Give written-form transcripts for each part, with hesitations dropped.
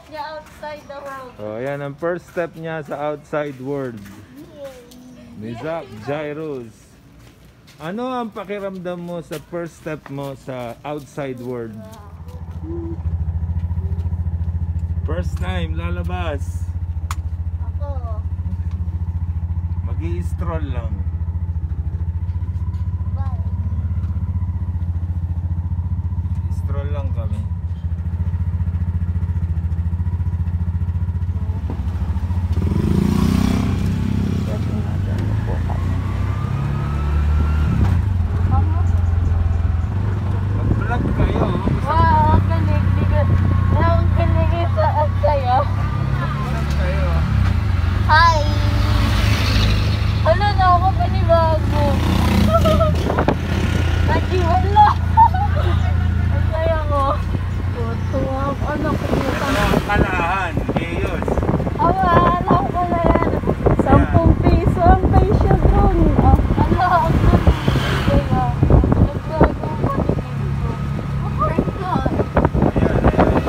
niya outside the world. Oh, yan ang first step niya sa outside world. Ni Zach Jairus. Ano ang pakiramdam mo sa first step mo sa outside world? First time lalabas. Ako. Mag-i-stroll lang. Bye. Stroll lang kami. Mag-vlog kayo. Wow, ang galing. Ang galing sa at sa'yo. Mag-vlog kayo. Hi! Hala na ako panibago. Nagiwala. Ang saya ko. Tuwa ako. Ano ko Ito ang kalahan. Ayos. awa, alam ko na yan. 10 piso ang facial doon. Ala, ang galing. Kaya, nagbago ang patigil ko. Oh my God. Ayan,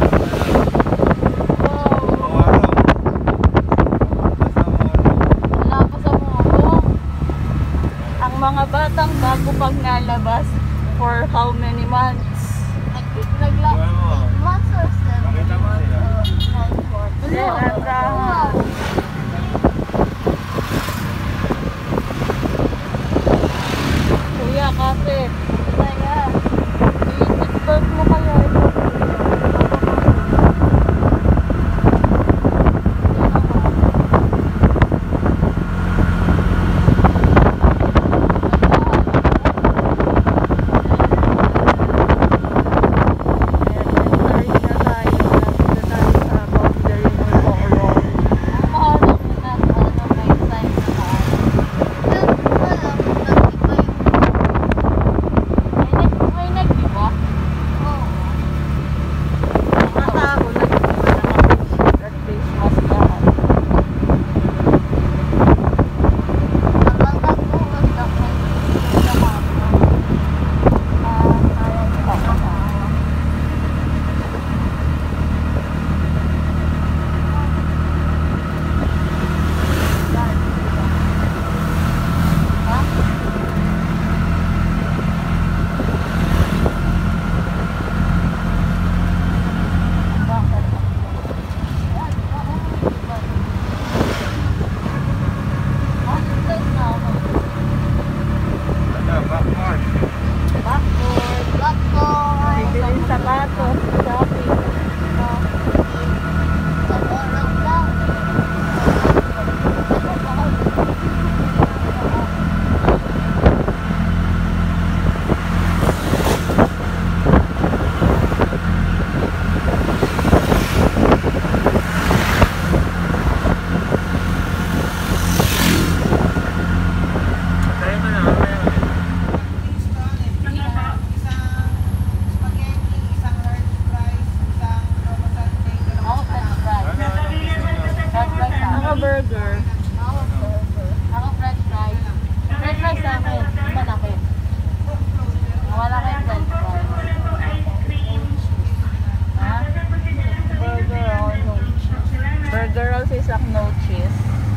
Wow. Mawaro. Basta mawaro. Wala pa sa mundo. Ang mga batang bago pang nalabas for how many months? Buwan mo. Months or 7? Pakita mo sila. Wow. Kuya, kasi kaya i-expert mo kayo. Ano, backmark. Bibiling sapatos, shopping. Tayo mo na, mamaya ulit. Ako french fries. Ano, ano gusto nyo? French fries ako burger. Ako french fries. French fries sa akin. Malaki. Malaki yung french fries. Ha? Burger or no cheese? Burger rolls is like no cheese.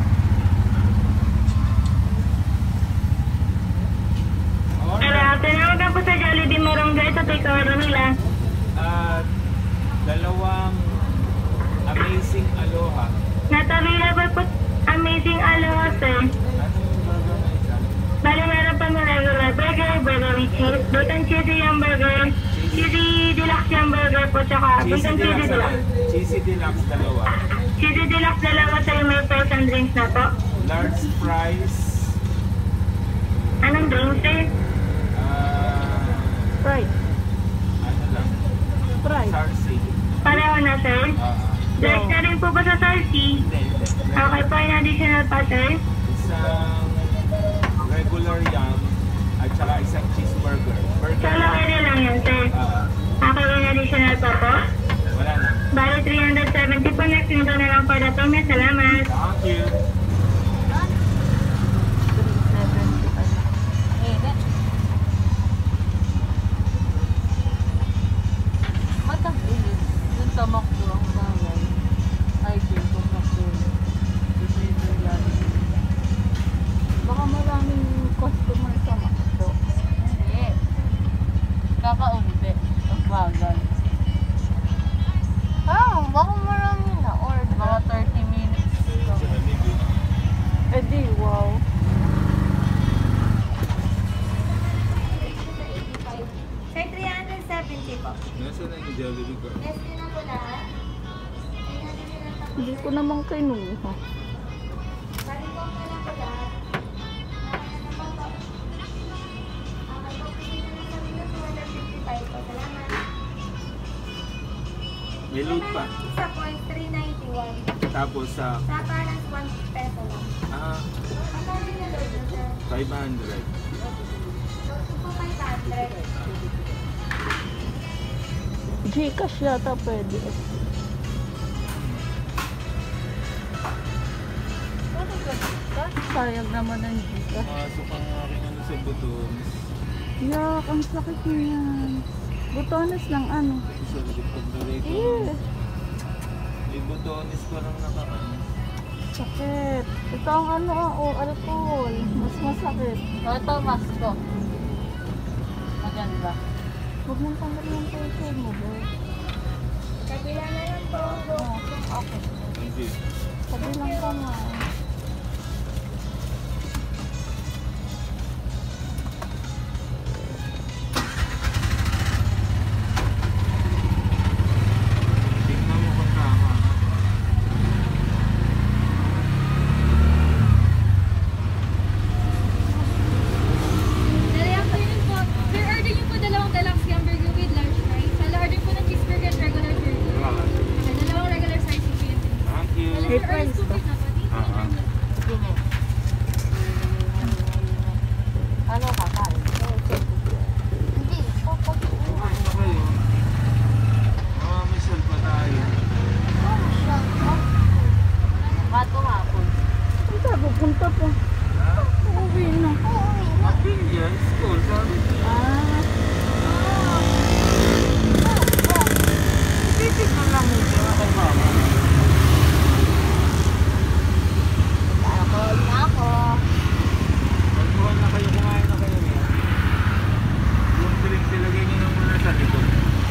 Tinawag ako sa Jollibee Morongay sa takeaway nila. At dalawang amazing aloha. Not available po amazing aloha, sir. Anong burger na isa? Bali, meron pa ng regular burger, burger with cheese, bacon cheesy yung burger, cheesy deluxe yung burger po, tsaka bacon cheesy deluxe. Cheesy deluxe dalawa. Cheesy deluxe dalawa sa'yo, may fries and drinks na po. Large fries. Anong drinks, sir? Fries. Ano lang? Fries. Sarsi. Pareho na, sir. Like na rin po ba sa salty? Hindi. Okay po, in additional pa, sir. Isang regular yum at saka isang cheeseburger. Burger Kalaki rin lang yan, sir. Okay, in additional pa po. Wala na. Bali, 370 po. Next, nito na lang for the payment. Salamat. Thank you. Matag-ilis. Dun sa McDo ang bawal. Kakaunti. Ang bagal. Baka marami na. Or mga 30 minutes. Eh di, wow. Sir, 370 po. Nasaan na yung Jollibee ko? Yes, din na po lahat. Hindi ko naman kinuha. Bali po na lang po lahat. Salamat. May load pa. Sa point 391. Tapos sa... Sa balance 1 peso lang. Ang sabi na load na sir. 500. Load po 500. Gcash yata pwede. Sayang naman ang Gcash. Masok ang aking ano sa buton. Yak, ang sakit niyan. Butones lang ano. Sa likod pag narito. Eh, May butones parang nakaan. sakit. Ito ang ano, alcohol. Mas masakit. Ito, mas ko. Maganda. Huwag mong tanggalin yung peso mo, bro. Kabila na lang po. Okay. Thank you. Sabi lang ka nga. Tingnan mo kung tama. Nalayan po yun po. Sir, order niyo po dalawang deluxe hamburger with large fries. Sala order po ng cheeseburger at regular burger. Okay, dalawang regular size po yun. Thank you. Hey, Sir, friends, orange cookies na po. Dito, Ah, ah. Ano kakain? Hindi. Kumain na kayo. Mamamisyal pa tayo. Mato hapon. Saan tayo pupunta po? Ha? Uwi na. Mapilya, school, sabi ko. Titignan lang mo siya kay mama. Alcohol na ako. Magkuhan na kayo, kumain na kayo niya. Yung drink, ilagay niyo na muna sa likod.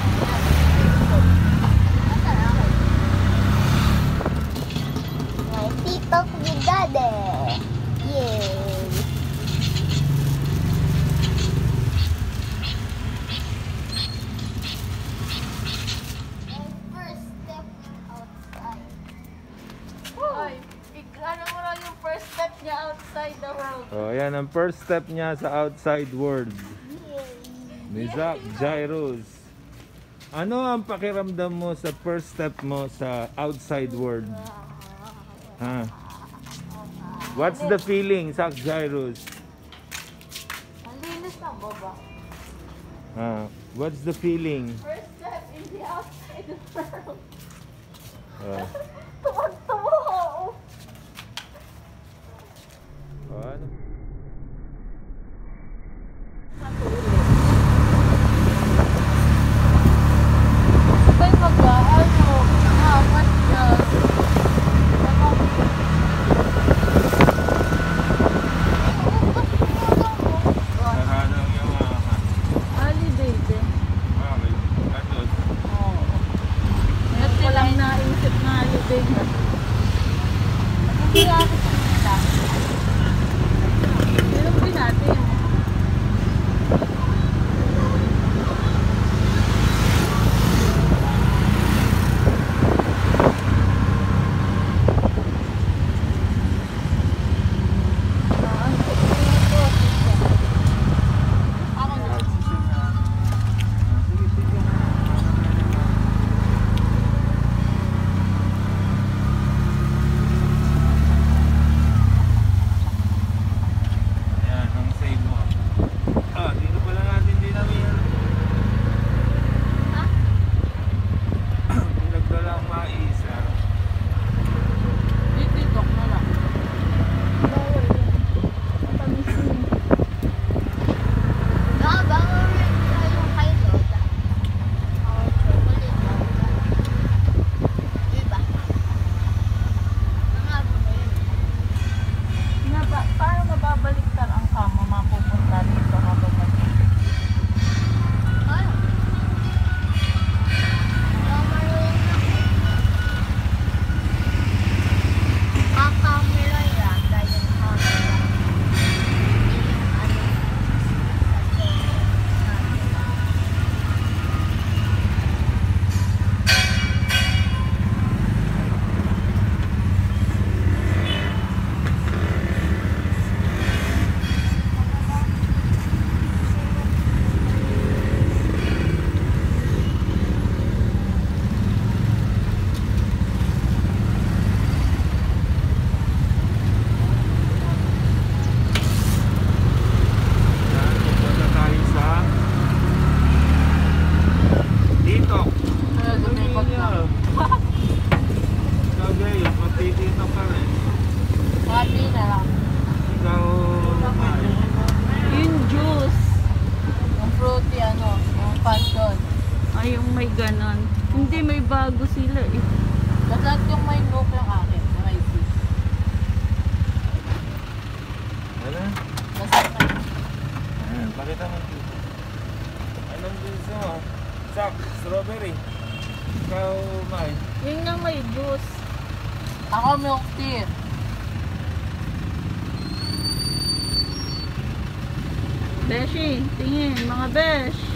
My TikTok with daddy. Yay. My first step outside. Ay, ano mo lang yung first step niya outside the world. Oh, ayan ang first step niya sa outside world. Ni Zach Jairus. Ano ang pakiramdam mo sa first step mo sa outside world? Ha? What's the feeling, Zach Jairus? Ang linis ng baba. What's the feeling? First step in the outside world. Ah, Tuwag-tuwa. ano? Sabay mag-ano, amat na. Nahanang yung Holiday din. okay. Ano? Oo. Ngayon ko lang naisip na holiday na. yung may ganon. Hindi, may bago sila eh. Lahat yung may look yung akin, na may fish. Ano? Basta may Ayan, pakita mo dito. Anong gusto mo? Sak, strawberry. Ikaw, Mai. Yun nga may juice. Ako milk tea. Beshi, tingin, mga besh.